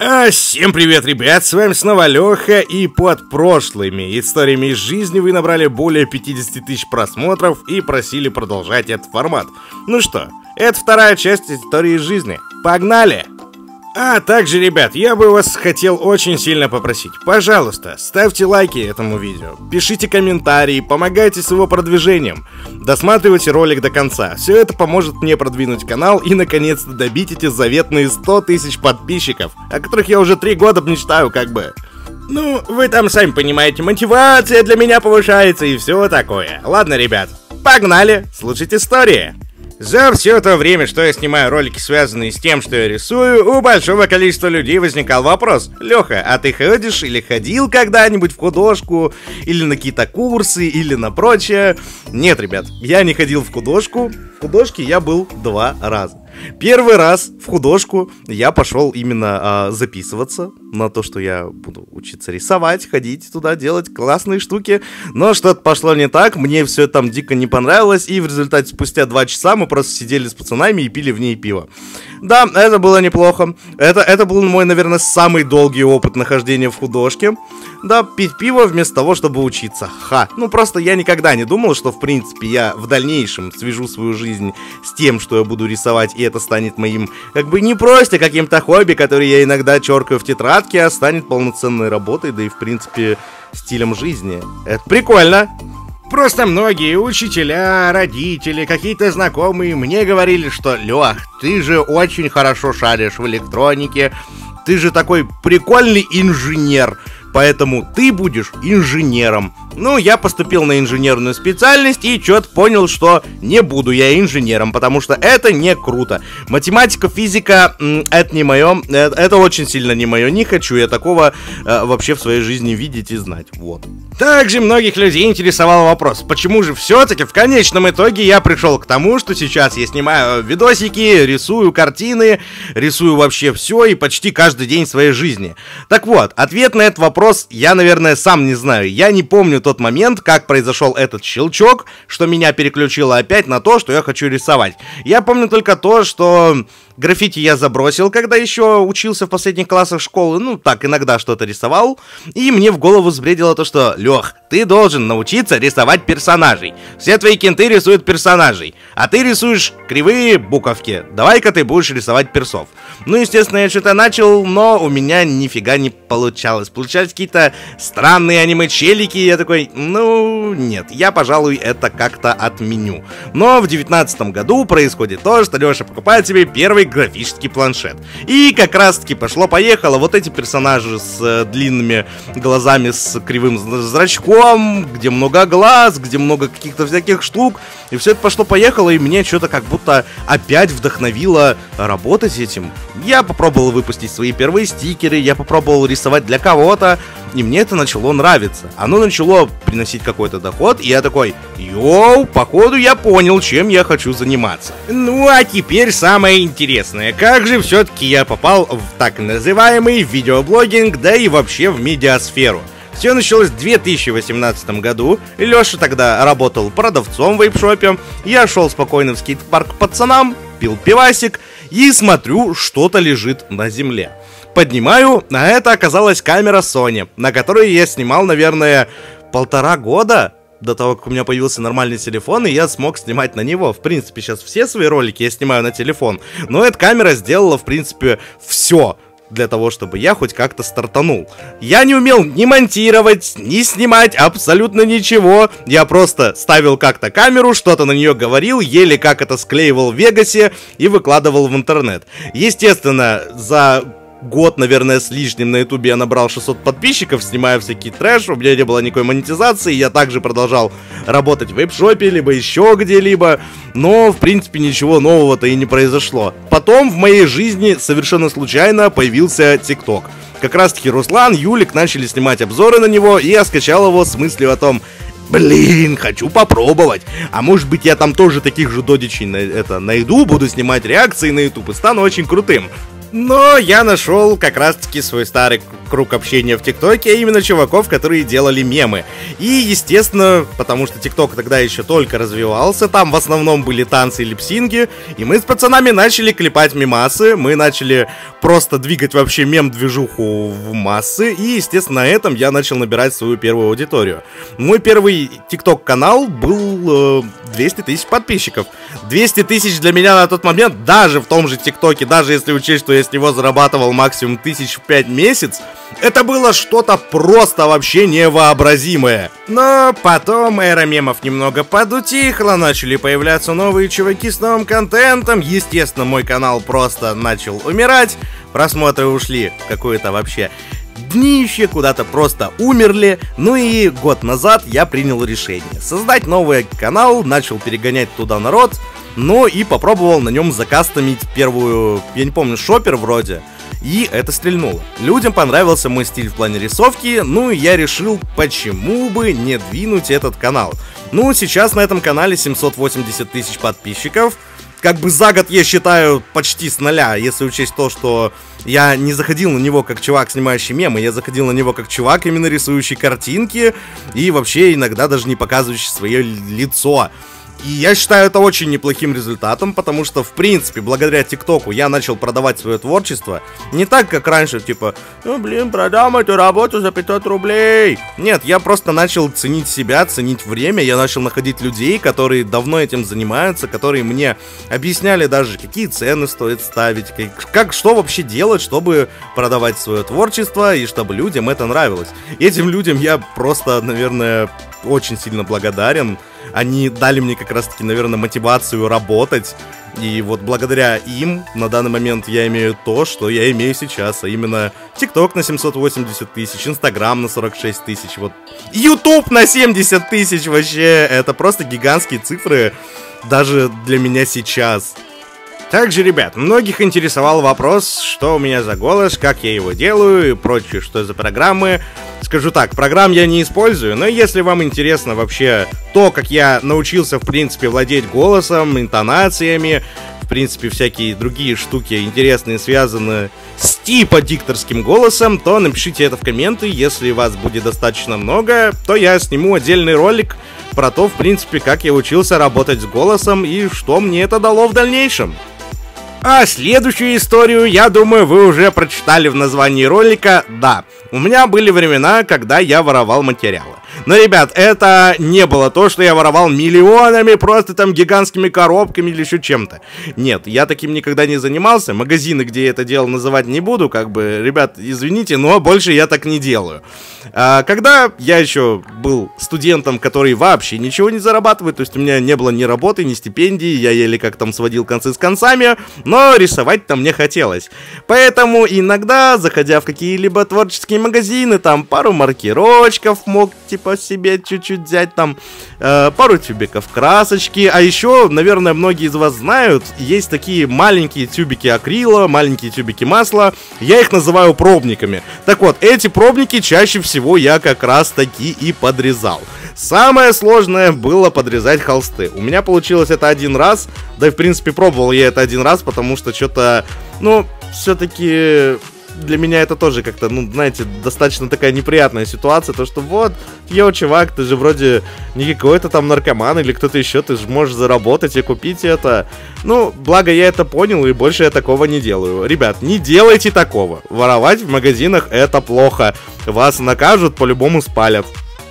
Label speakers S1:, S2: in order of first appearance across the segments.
S1: Всем привет, ребят, с вами снова Леха, и под прошлыми историями из жизни вы набрали более 50 тысяч просмотров и просили продолжать этот формат. Ну что, это вторая часть истории из жизни. Погнали! Также, ребят, я бы вас хотел очень сильно попросить, пожалуйста, ставьте лайки этому видео, пишите комментарии, помогайте с его продвижением, досматривайте ролик до конца. Все это поможет мне продвинуть канал и наконец-то добить эти заветные 100 тысяч подписчиков, о которых я уже 3 года мечтаю, как бы. Ну, вы там сами понимаете, мотивация для меня повышается и все такое. Ладно, ребят, погнали слушать истории. За все то время, что я снимаю ролики, связанные с тем, что я рисую, у большого количества людей возникал вопрос: Леха, а ты ходишь или ходил когда-нибудь в художку, или на какие-то курсы, или на прочее? Нет, ребят, я не ходил в художку. В художке я был 2 раза. Первый раз в художку я пошел именно записываться на то, что я буду учиться рисовать, ходить туда, делать классные штуки. Но что-то пошло не так, мне все там дико не понравилось, и в результате спустя 2 часа мы просто сидели с пацанами и пили в ней пиво. Да, это было неплохо. Это был мой, наверное, самый долгий опыт нахождения в художке. Да, пить пиво вместо того, чтобы учиться. Ну просто я никогда не думал, что в принципе я в дальнейшем свяжу свою жизнь с тем, что я буду рисовать, и это станет моим, как бы, не просто каким-то хобби, который я иногда черкаю в тетрадке, а станет полноценной работой, да и в принципе стилем жизни. Это прикольно. Просто многие учителя, родители, какие-то знакомые мне говорили, что: Лёх, ты же очень хорошо шаришь в электронике, ты же такой прикольный инженер, поэтому ты будешь инженером. Ну, я поступил на инженерную специальность и что-то понял, что не буду я инженером, потому что это не круто. Математика, физика, это не мое, это очень сильно не мое. Не хочу я такого вообще в своей жизни видеть и знать, вот. Также многих людей интересовал вопрос: почему же все-таки в конечном итоге я пришел к тому, что сейчас я снимаю видосики, рисую картины, рисую вообще все и почти каждый день своей жизни. Так вот, ответ на этот вопрос я, наверное, сам не знаю. Я не помню тот момент, как произошел этот щелчок, что меня переключило опять на то, что я хочу рисовать. Я помню только то, что граффити я забросил, когда еще учился в последних классах школы. Ну, так, иногда что-то рисовал. И мне в голову взбредило то, что: Лех, ты должен научиться рисовать персонажей. Все твои кенты рисуют персонажей, а ты рисуешь кривые буковки. Давай-ка ты будешь рисовать персов. Ну, естественно, я что-то начал, но у меня нифига не получалось. Получались какие-то странные аниме-челики, и я такой: ну, нет, я, пожалуй, это как-то отменю. Но в 19 году происходит то, что Леша покупает себе первый графический планшет. И как раз-таки пошло-поехало. Вот эти персонажи с длинными глазами, с кривым зрачком, где много глаз, где много каких-то всяких штук. И все это пошло-поехало, и мне что-то как будто опять вдохновило работать этим. Я попробовал выпустить свои первые стикеры, я попробовал рисовать для кого-то, и мне это начало нравиться. Оно начало приносить какой-то доход, и я такой: йоу, походу я понял, чем я хочу заниматься. Ну а теперь самое интересное: как же все-таки я попал в так называемый видеоблогинг, да и вообще в медиасферу. Все началось в 2018 году. Леша тогда работал продавцом в вейп-шопе. Я шел спокойно в скейт-парк к пацанам, пил пивасик и смотрю, что-то лежит на земле. Поднимаю, а это оказалась камера Sony, на которой я снимал, наверное, 1,5 года до того, как у меня появился нормальный телефон, и я смог снимать на него. В принципе, сейчас все свои ролики я снимаю на телефон, но эта камера сделала, в принципе, все для того, чтобы я хоть как-то стартанул. Я не умел ни монтировать, ни снимать абсолютно ничего. Я просто ставил как-то камеру, что-то на нее говорил, еле как это склеивал в Вегасе и выкладывал в интернет. Естественно, за год, наверное, с лишним на ютубе я набрал 600 подписчиков, снимая всякий трэш, у меня не было никакой монетизации, я также продолжал работать в вейп-шопе, либо еще где-либо, но, в принципе, ничего нового-то и не произошло. Потом в моей жизни совершенно случайно появился ТикТок. Как раз-таки Руслан, Юлик начали снимать обзоры на него, и я скачал его с мыслью о том: блин, хочу попробовать. А может быть, я там тоже таких же додичей найду, буду снимать реакции на YouTube и стану очень крутым. Но я нашел как раз-таки свой старый круг общения в ТикТоке, а именно чуваков, которые делали мемы. И, естественно, потому что ТикТок тогда еще только развивался, там в основном были танцы и липсинги, и мы с пацанами начали клепать мемасы, мы начали просто двигать вообще мем-движуху в массы, и, естественно, на этом я начал набирать свою первую аудиторию. Мой первый ТикТок-канал был 200 тысяч подписчиков. 200 тысяч для меня на тот момент, даже в том же ТикТоке, даже если учесть, что я с него зарабатывал максимум 1005 в месяц, это было что-то просто вообще невообразимое. Но потом эра мемов немного подутихла, начали появляться новые чуваки с новым контентом, естественно, мой канал просто начал умирать, просмотры ушли в какое-то вообще днище, куда-то просто умерли. Ну и год назад я принял решение создать новый канал, начал перегонять туда народ, но и попробовал на нем закастомить первую, я не помню, шопер вроде. И это стрельнуло. Людям понравился мой стиль в плане рисовки, ну и я решил, почему бы не двинуть этот канал. Ну, сейчас на этом канале 780 тысяч подписчиков. Как бы за год я считаю почти с нуля, если учесть то, что я не заходил на него как чувак, снимающий мемы, я заходил на него как чувак, именно рисующий картинки, и вообще иногда даже не показывающий свое лицо. И я считаю это очень неплохим результатом, потому что, в принципе, благодаря ТикТоку я начал продавать свое творчество. Не так, как раньше, типа, ну, блин, продам эту работу за 500 рублей. Нет, я просто начал ценить себя, ценить время. Я начал находить людей, которые давно этим занимаются, которые мне объясняли даже, какие цены стоит ставить, что вообще делать, чтобы продавать свое творчество и чтобы людям это нравилось. И этим людям я просто, наверное, очень сильно благодарен. Они дали мне как раз-таки, наверное, мотивацию работать. И вот благодаря им на данный момент я имею то, что я имею сейчас. А именно ТикТок на 780 тысяч, Инстаграм на 46 тысяч, вот Ютуб на 70 тысяч. Вообще, это просто гигантские цифры даже для меня сейчас. Также, ребят, многих интересовал вопрос, что у меня за голос, как я его делаю и прочее, что за программы. Скажу так, программ я не использую, но если вам интересно вообще то, как я научился, в принципе, владеть голосом, интонациями, в принципе, всякие другие штуки интересные, связанные с типа дикторским голосом, то напишите это в комменты. Если вас будет достаточно много, то я сниму отдельный ролик про то, в принципе, как я учился работать с голосом и что мне это дало в дальнейшем. А следующую историю, я думаю, вы уже прочитали в названии ролика. Да, у меня были времена, когда я воровал материалы. Но, ребят, это не было то, что я воровал миллионами, просто там гигантскими коробками или еще чем-то. Нет, я таким никогда не занимался. Магазины, где я это делал, называть не буду, как бы, ребят, извините, но больше я так не делаю. Когда я еще был студентом, который вообще ничего не зарабатывает, то есть у меня не было ни работы, ни стипендии, я еле как там сводил концы с концами, но рисовать-то мне хотелось. Поэтому иногда, заходя в какие-либо творческие магазины, там пару маркерочков мог, типа, себе чуть-чуть взять, там пару тюбиков красочки. А еще, наверное, многие из вас знают, есть такие маленькие тюбики акрила, маленькие тюбики масла. Я их называю пробниками. Так вот, эти пробники чаще всего я как раз таки и подрезал. Самое сложное было подрезать холсты. У меня получилось это один раз. Да и, в принципе, пробовал я это один раз, потому что что-то, ну, все-таки для меня это тоже как-то, ну, знаете, достаточно такая неприятная ситуация. То, что вот, йоу, чувак, ты же вроде не какой-то там наркоман или кто-то еще, ты же можешь заработать и купить это. Ну, благо я это понял, и больше я такого не делаю. Ребят, не делайте такого. Воровать в магазинах это плохо. Вас накажут, по-любому спалят.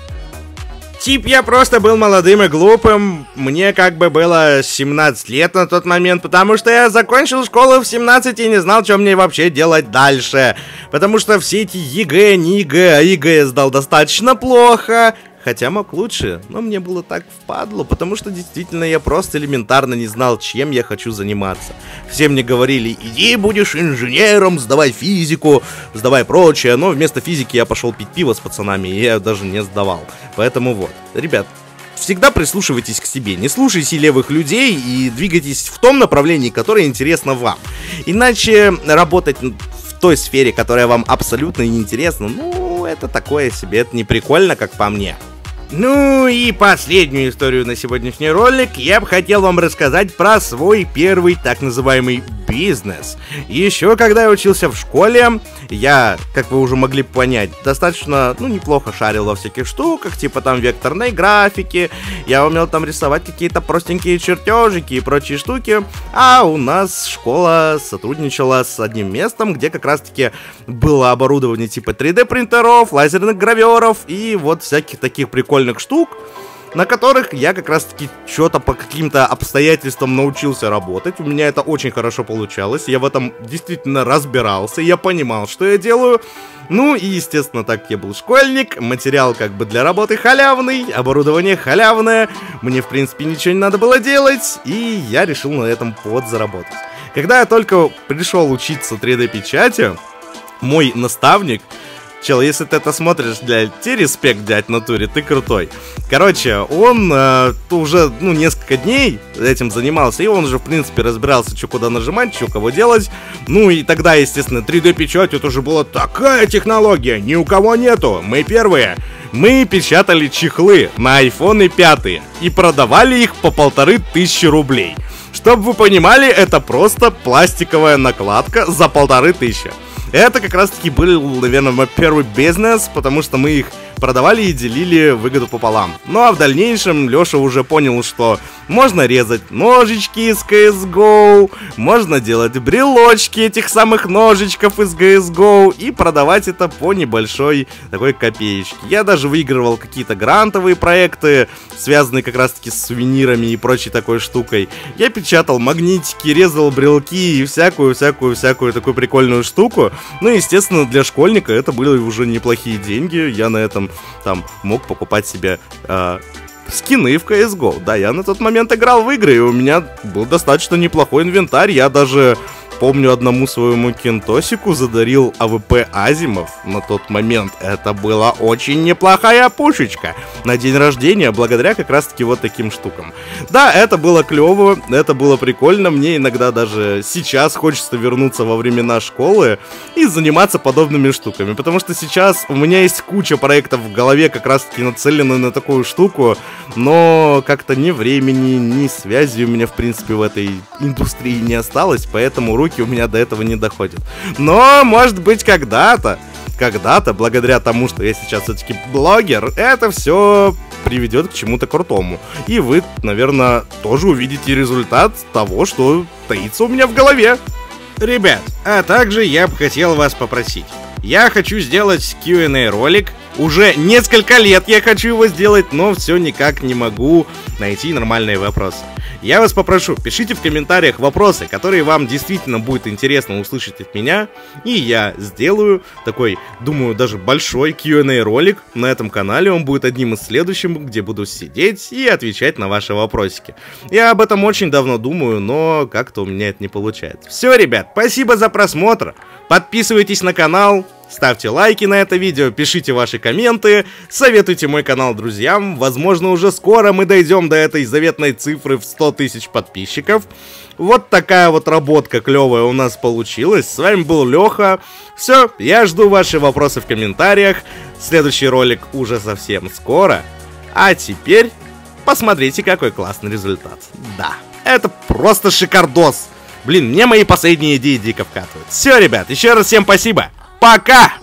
S1: Тип, я просто был молодым и глупым, мне как бы было 17 лет на тот момент, потому что я закончил школу в 17 и не знал, что мне вообще делать дальше. Потому что все эти ЕГЭ, не ЕГЭ, а ЕГЭ я сдал достаточно плохо. Хотя мог лучше, но мне было так впадло, потому что действительно я просто элементарно не знал, чем я хочу заниматься. Все мне говорили, иди будешь инженером, сдавай физику, сдавай прочее, но вместо физики я пошел пить пиво с пацанами, и я даже не сдавал. Поэтому вот, ребят, всегда прислушивайтесь к себе, не слушайте левых людей и двигайтесь в том направлении, которое интересно вам. Иначе работать в той сфере, которая вам абсолютно неинтересна, ну, это такое себе, это не прикольно, как по мне. Ну и последнюю историю на сегодняшний ролик я бы хотел вам рассказать про свой первый так называемый бизнес. Еще когда я учился в школе, я, как вы уже могли понять, достаточно, неплохо шарил во всяких штуках, типа там векторной графики, я умел там рисовать какие-то простенькие чертежики и прочие штуки, а у нас школа сотрудничала с одним местом, где как раз-таки было оборудование типа 3D принтеров, лазерных граверов и вот всяких таких прикольных штук, на которых я как раз-таки что-то по каким-то обстоятельствам научился работать. У меня это очень хорошо получалось, я в этом действительно разбирался, я понимал, что я делаю. Ну и, естественно, так как я был школьник, материал как бы для работы халявный, оборудование халявное, мне, в принципе, ничего не надо было делать, и я решил на этом подзаработать. Когда я только пришел учиться 3D-печати, мой наставник... Чел, если ты это смотришь, тебе респект, дядь, в натуре, ты крутой. Короче, он уже, несколько дней этим занимался, и он уже, в принципе, разбирался, что куда нажимать, что кого делать. Ну, и тогда, естественно, 3D-печать, это уже была такая технология, ни у кого нету, мы первые. Мы печатали чехлы на iPhone 5 и продавали их по 1500 рублей. Чтобы вы понимали, это просто пластиковая накладка за 1500. Это как раз таки был, наверное, мой первый бизнес, потому что мы их продавали и делили выгоду пополам. Ну а в дальнейшем Леша уже понял, что можно резать ножички из CSGO, можно делать брелочки этих самых ножичков из CSGO и продавать это по небольшой такой копеечке. Я даже выигрывал какие-то грантовые проекты, связанные как раз таки с сувенирами и прочей такой штукой. Я печатал магнитики, резал брелки и всякую такую прикольную штуку. Ну, естественно, для школьника это были уже неплохие деньги. Я на этом там мог покупать себе скины в CSGO. Да, я на тот момент играл в игры, и у меня был достаточно неплохой инвентарь. Я даже, помню, одному своему кентосику задарил АВП Азимов на тот момент. Это была очень неплохая пушечка на день рождения, благодаря как раз-таки вот таким штукам. Да, это было клево, это было прикольно. Мне иногда даже сейчас хочется вернуться во времена школы и заниматься подобными штуками, потому что сейчас у меня есть куча проектов в голове, как раз-таки нацелены на такую штуку, но как-то ни времени, ни связи у меня, в принципе, в этой индустрии не осталось, поэтому руки у меня до этого не доходят. Но, может быть, когда-то, благодаря тому, что я сейчас все-таки блогер, это все приведет к чему-то крутому. И вы, наверное, тоже увидите результат того, что таится у меня в голове. Ребят, а также я бы хотел вас попросить. Я хочу сделать Q&A ролик. Уже несколько лет я хочу его сделать, но все никак не могу найти нормальные вопросы. Я вас попрошу, пишите в комментариях вопросы, которые вам действительно будет интересно услышать от меня, и я сделаю такой, думаю, даже большой Q&A ролик на этом канале. Он будет одним из следующих, где буду сидеть и отвечать на ваши вопросики. Я об этом очень давно думаю, но как-то у меня это не получается. Все, ребят, спасибо за просмотр, подписывайтесь на канал, ставьте лайки на это видео, пишите ваши комменты, советуйте мой канал друзьям. Возможно, уже скоро мы дойдем до этой заветной цифры в 100 тысяч подписчиков. Вот такая вот работка клевая у нас получилась. С вами был Леха. Все, я жду ваши вопросы в комментариях. Следующий ролик уже совсем скоро. А теперь посмотрите, какой классный результат. Да, это просто шикардос. Блин, мне мои последние идеи дико вкатывают. Все, ребят, еще раз всем спасибо. Пока!